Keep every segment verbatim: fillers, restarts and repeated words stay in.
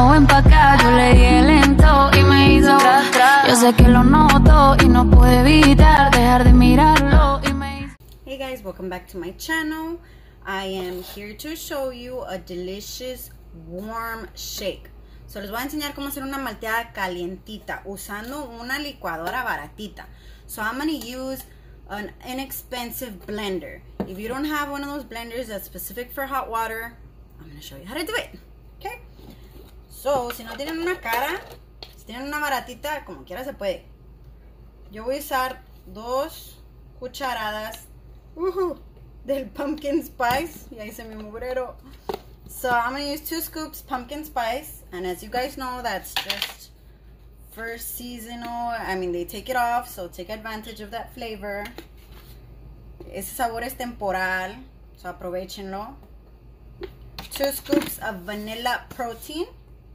no ven pa' acá, yo le di el lento y me hizo tras, tras. Yo sé que lo noto y no puedo evitar dejar de mirarlo y me hizo... Hey guys, welcome back to my channel. I am here to show you a delicious warm shake. So les voy a enseñar cómo hacer una malteada calientita usando una licuadora baratita. So I'm going to use an inexpensive blender. If you don't have one of those blenders that's specific for hot water, I'm going to show you how to do it. Okay? So, si no tienen una cara, si tienen una baratita, como quiera se puede. Yo voy a usar dos cucharadas uh, del pumpkin spice. Y ahí se mi mugrero. So I'm going to use two scoops pumpkin spice. And as you guys know, that's just for seasonal. I mean, they take it off, so take advantage of that flavor. Ese sabor es temporal, so aprovechenlo. Two scoops of vanilla protein.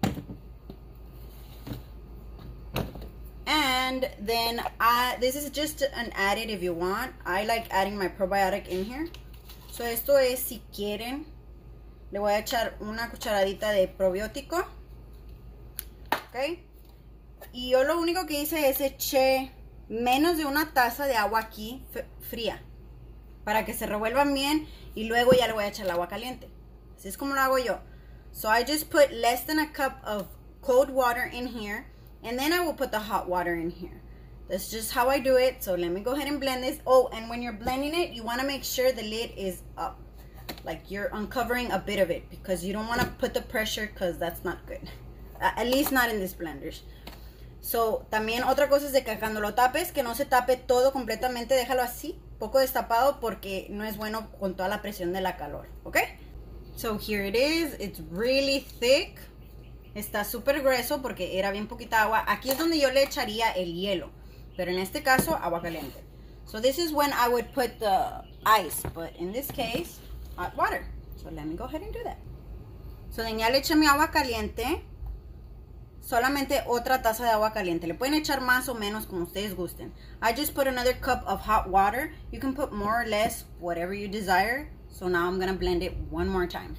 And then I, this is just an added if you want. I like adding my probiotic in here. So esto es si quieren. Le voy a echar una cucharadita de probiótico. Ok. Y yo lo único que hice es eché menos de una taza de agua aquí fría. Para que se revuelvan bien. Y luego ya le voy a echar el agua caliente. Así es como lo hago yo. So I just put less than a cup of cold water in here. And then I will put the hot water in here. That's just how I do it. So let me go ahead and blend this. Oh, and when you're blending it, you want to make sure the lid is up. Like you're uncovering a bit of it. Because you don't want to put the pressure because that's not good. Uh, at least not in this blenders. So, también otra cosa es de que cuando lo tapes, que no se tape todo completamente. Déjalo así, poco destapado, porque no es bueno con toda la presión de la calor. ¿Ok? So, here it is. It's really thick. Está súper grueso porque era bien poquita agua. Aquí es donde yo le echaría el hielo. Pero en este caso, agua caliente. So, this is when I would put the ice. But in this case, hot water. So, let me go ahead and do that. So, then ya le eché mi agua caliente. Solamente otra taza de agua caliente. Le pueden echar más o menos como ustedes gusten. I just put another cup of hot water. You can put more or less, whatever you desire. So now I'm going to blend it one more time.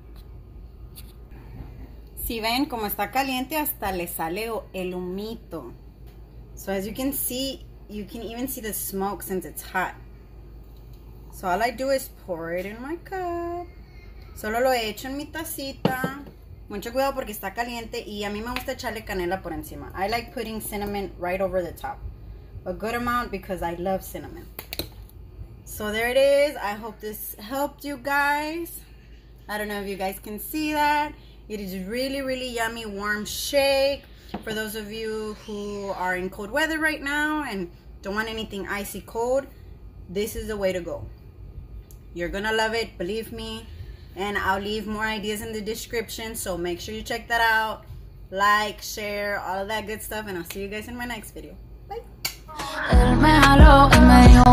Si ven como está caliente, hasta le sale el humito. So as you can see, you can even see the smoke since it's hot. So all I do is pour it in my cup. Solo lo echo en mi tacita. Mucho cuidado porque está caliente y a mí me gusta echarle canela por encima. I like putting cinnamon right over the top. A good amount because I love cinnamon. So there it is. I hope this helped you guys. I don't know if you guys can see that. It is really, really yummy warm shake. For those of you who are in cold weather right now and don't want anything icy cold, this is the way to go. You're gonna love it, believe me. And I'll leave more ideas in the description, so make sure you check that out. Like, share, all of that good stuff, and I'll see you guys in my next video. Bye.